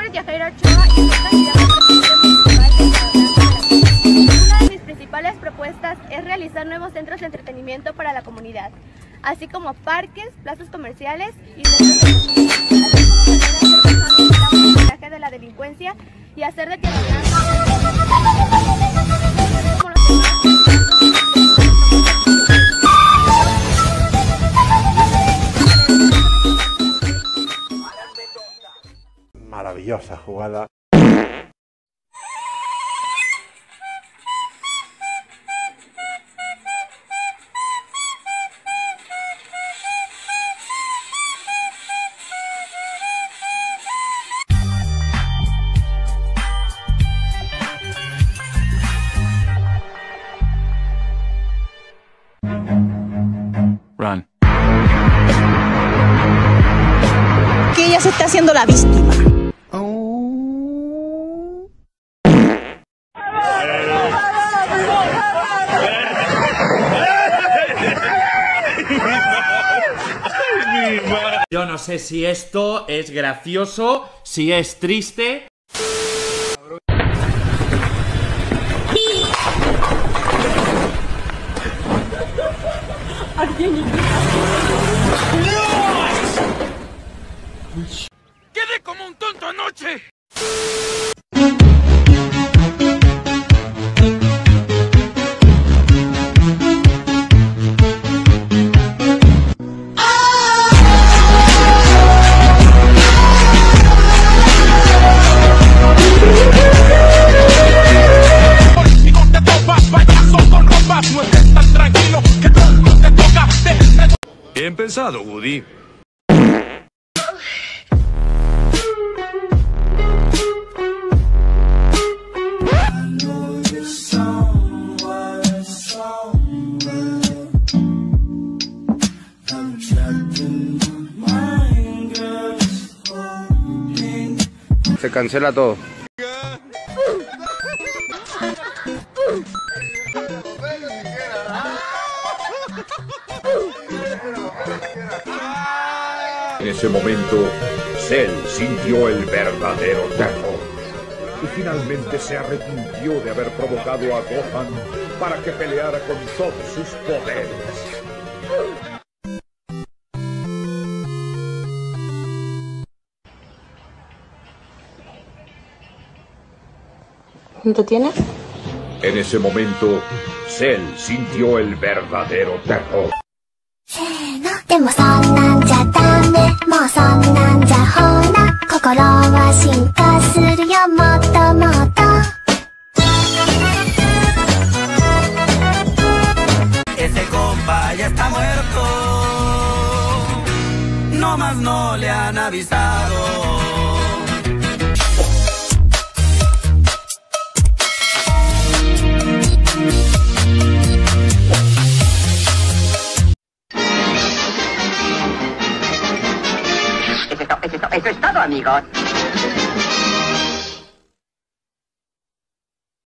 nombre es Yajaira Ochoa y soy candidata a presidente municipal de Guadalajara. Una de mis principales propuestas es realizar nuevos centros de entretenimiento para la comunidad, así como parques, plazas comerciales y centros de comunidad de la delincuencia y hacer de que maravillosa jugada. Run. Que ella se está haciendo la víctima. Yo no sé si esto es gracioso, si es triste. ¡Quedé como un tonto anoche! Bien pensado, Woody. Se cancela todo. En ese momento, Cell sintió el verdadero terror y finalmente se arrepintió de haber provocado a Gohan para que peleara con todos sus poderes. ¿Lo tienes? En ese momento, Cell sintió el verdadero terror. でもそんなんじゃダメもうそんなんじゃほら心は進化するよもっともっと Ese compa ya está muerto. No más no le han avisado. Eso es todo, amigos.